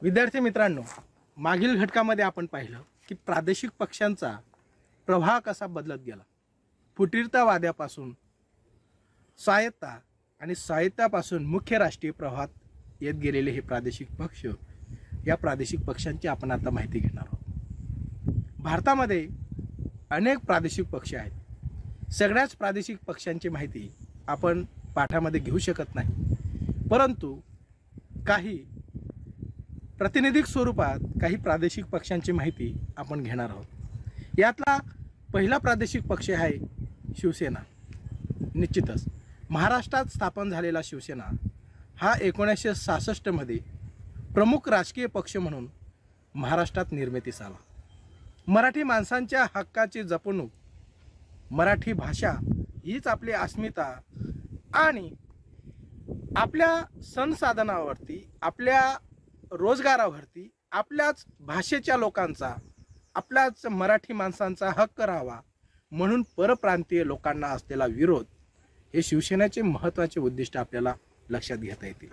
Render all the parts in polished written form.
विद्यार्थी मित्रांनो, मागील घटकामध्ये आपण पाहिलं की प्रादेशिक पक्षांचा प्रवाह कसा बदलत गेला. फुटीरतावाद्यापासून स्वायत्ता आणि स्वायत्तापासून मुख्य राष्ट्रीय प्रवाहात येत गेलेले हे प्रादेशिक पक्ष, या प्रादेशिक पक्षांची आपण आता माहिती घेणार आहोत. भारतामध्ये अनेक प्रादेशिक पक्ष आहेत. सगळ्याच प्रादेशिक पक्षांची माहिती आपण पाठामध्ये घेऊ शकत नाही, परंतु काही प्रातिनिधिक स्वरूपात काही प्रादेशिक पक्षांची माहिती आपण घेणार आहोत. यातला पहिला प्रादेशिक पक्ष आहे शिवसेना. निश्चितच महाराष्ट्रात स्थापन झालेला शिवसेना हा 1966 मध्ये प्रमुख राजकीय पक्ष म्हणून महाराष्ट्रात निर्मितीस आला. मराठी माणसांच्या हक्काची जपणूक, मराठी भाषा हीच आपली अस्मिता आणि आपल्या संसाधनावरती, आपल्या रोजगारावरती आपल्याच भाषेच्या लोकांचा, आपल्याच मराठी माणसांचा हक्क राहावा म्हणून परप्रांतीय लोकांना असलेला विरोध, हे शिवसेनेचे महत्त्वाचे उद्दिष्ट आपल्याला लक्षात घेता येतील.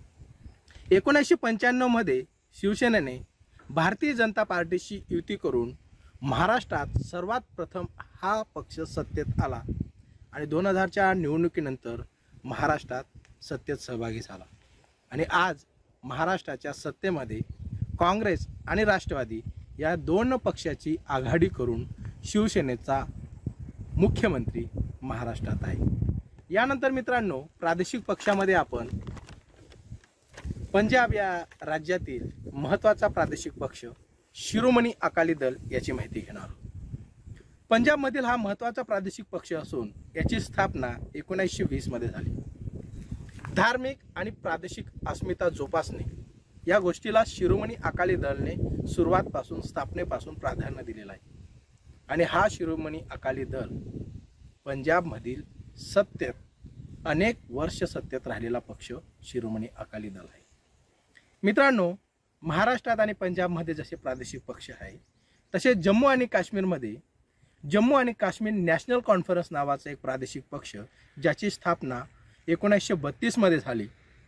1995 मध्ये शिवसेनेने भारतीय जनता पार्टीशी युती करून महाराष्ट्रात सर्वात प्रथम हा पक्ष सत्तेत आला आणि 2000च्या निवडणुकीनंतर महाराष्ट्रात सत्तेत सहभागी झाला. आणि आज महाराष्ट्राच्या सत्तेमध्ये काँग्रेस आणि राष्ट्रवादी या दोन पक्षाची आघाडी करून शिवसेनेचा मुख्यमंत्री महाराष्ट्रात आहे. यानंतर मित्रांनो, प्रादेशिक पक्षामध्ये आपण पंजाब या राज्यातील महत्त्वाचा प्रादेशिक पक्ष शिरोमणी अकाली दल याची माहिती घेणार आहोत. पंजाबमधील हा महत्त्वाचा प्रादेशिक पक्ष असून याची स्थापना 1920 मध्ये झाली. धार्मिक आणि प्रादेशिक अस्मिता जोपासणे या गोष्टीला शिरोमणी अकाली दलने सुरुवातपासून, स्थापनेपासून प्राधान्य दिलेलं आहे. आणि हा शिरोमणी अकाली दल पंजाबमधील सत्तेत अनेक वर्ष सत्तेत राहिलेला पक्ष शिरोमणी अकाली दल आहे. मित्रांनो, महाराष्ट्रात आणि पंजाबमध्ये जसे प्रादेशिक पक्ष आहे, तसे जम्मू आणि काश्मीरमध्ये जम्मू आणि काश्मीर नॅशनल कॉन्फरन्स नावाचा एक प्रादेशिक पक्ष, ज्याची स्थापना 1932 मध्ये झाली.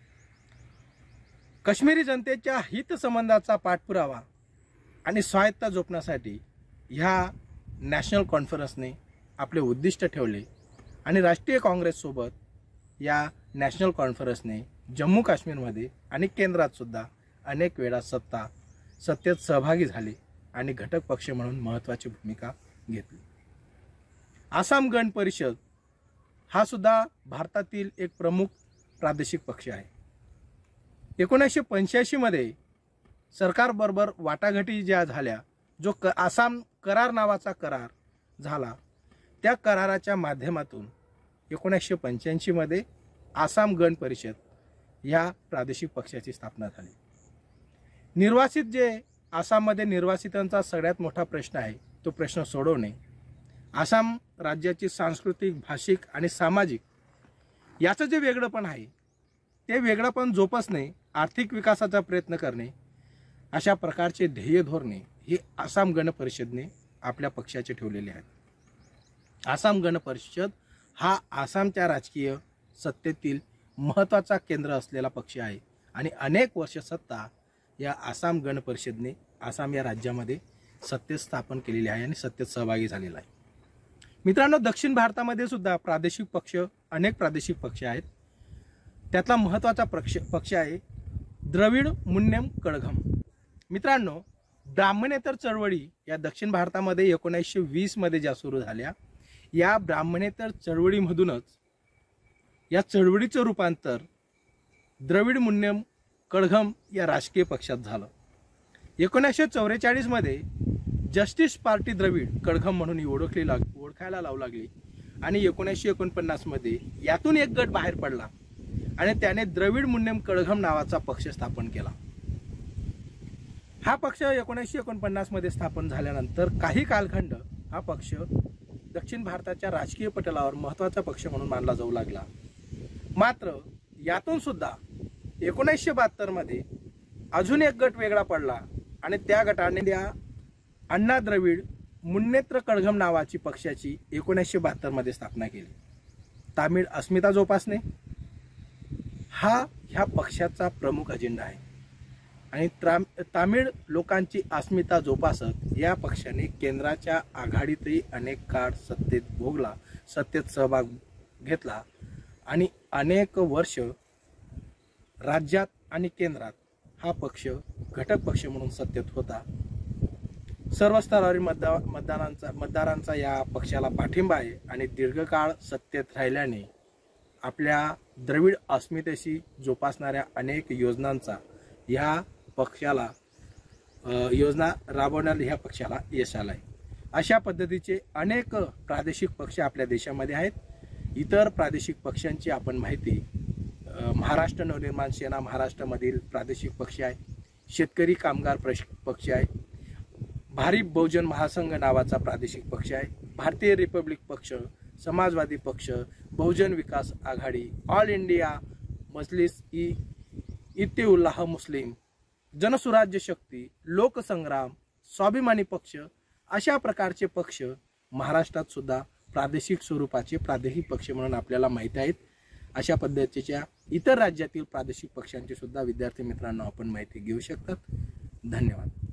काश्मीरी जनतेच्या हितसंबंधाचा पाठपुरावा आणि स्वायत्ता जोपण्यासाठी ह्या नॅशनल कॉन्फरन्सने आपले उद्दिष्ट ठेवले आणि राष्ट्रीय काँग्रेससोबत या नॅशनल कॉन्फरन्सने जम्मू काश्मीरमध्ये आणि केंद्रात सुद्धा अनेक वेळा सत्तेत सहभागी झाले आणि घटक पक्ष म्हणून महत्त्वाची भूमिका घेतली. आसाम गण परिषद हा सुद्धा भारतातील एक प्रमुख प्रादेशिक पक्ष आहे. 1985 मध्ये सरकारबरोबर वाटाघाटी ज्या झाल्या, जो आसाम करार नावाचा करार झाला, त्या कराराच्या माध्यमातून 1985 मध्ये आसाम गण परिषद या प्रादेशिक पक्षाची स्थापना झाली. निर्वासित जे आसाममध्ये निर्वासितांचा सगळ्यात मोठा प्रश्न आहे, तो प्रश्न सोडवणे, आसाम राज्याची सांस्कृतिक, भाषिक आणि सामाजिक याचं जे वेगळंपण आहे, ते वेगळंपण जोपासणे, आर्थिक विकासाचा प्रयत्न करणे, अशा प्रकारचे ध्येय धोरणे हे आसाम गण परिषदने आपल्या पक्षाचे ठेवलेले आहेत. आसाम गण परिषद हा आसामच्या राजकीय सत्तेतील महत्त्वाचा केंद्र असलेला पक्ष आहे आणि अनेक वर्ष सत्ता या आसाम गण परिषदने आसाम या राज्यामध्ये सत्तेत स्थापन केलेली आहे आणि सत्तेत सहभागी झालेला आहे. मित्रांनो, दक्षिण भारतामध्ये सुद्धा प्रादेशिक पक्ष, अनेक प्रादेशिक पक्ष आहेत. त्यातला महत्त्वाचा पक्ष आहे द्रविड मुन्नेम कळघम. मित्रांनो, ब्राह्मणेतर चळवळी या दक्षिण भारतामध्ये 1920 मध्ये ज्या सुरू झाल्या, या ब्राह्मणेतर चळवळीमधूनच या चळवळीचं रूपांतर द्रविड मुन्नेम कळघम या राजकीय पक्षात झालं. 1944 मध्ये जस्टिस पार्टी द्रविड कळघम म्हणून ओळखायला लावू लागली आणि 1949 मध्ये यातून एक गट बाहेर पडला आणि त्याने द्रविड मुन्नेम कळघम नावाचा पक्ष स्थापन केला. हा पक्ष 1949 मध्ये स्थापन झाल्यानंतर काही कालखंड हा पक्ष दक्षिण भारताच्या राजकीय पटलावर महत्त्वाचा पक्ष म्हणून मानला जाऊ लागला. मात्र यातून सुद्धा 1972 मध्ये अजून एक गट वेगळा पडला आणि त्या गटाने त्या अण्णा द्रविड मुन्नेत्र कळघम नावाची पक्षाची 1972 मध्ये स्थापना केली. तामिळ अस्मिता जोपासणे हा ह्या पक्षाचा प्रमुख अजेंडा आहे. आणि तामिळ लोकांची अस्मिता जोपासत या पक्षाने केंद्राच्या आघाडीतही अनेक काळ सत्तेत सहभाग घेतला आणि अनेक वर्ष राज्यात आणि केंद्रात हा पक्ष घटक पक्ष म्हणून सत्तेत होता. सर्व स्तरावरील मतदारांचा या पक्षाला पाठिंबा आहे आणि दीर्घकाळ सत्तेत राहिल्याने आपल्या द्रविड अस्मितेशी जोपासणाऱ्या अनेक योजनांचा ह्या पक्षाला योजना राबवण्याला ह्या पक्षाला यश आलं आहे. अशा पद्धतीचे अनेक प्रादेशिक पक्ष आपल्या देशामध्ये आहेत. इतर प्रादेशिक पक्षांची आपण माहिती महाराष्ट्र नवनिर्माण सेना महाराष्ट्रामधील प्रादेशिक पक्ष आहे, शेतकरी कामगार पक्ष आहे, भारिप बहुजन महासंघ नावाचा प्रादेशिक पक्ष आहे, भारतीय रिपब्लिक पक्ष, समाजवादी पक्ष, Bahujan Vikas Aghadi, All India Majlis Ittehadul Muslim, Jansurajya Shakti, Loksangram, Swabhimani पक्ष अशा प्रकारचे पक्ष महाराष्ट्रात सुद्धा प्रादेशिक स्वरूपाचे प्रादेशिक पक्ष म्हणून आपल्याला माहिती आहेत. अशा पद्धतीच्या इतर राज्यातील प्रादेशिक पक्षांची सुद्धा विद्यार्थी मित्रांनो आपण माहिती घेऊ शकतात. धन्यवाद.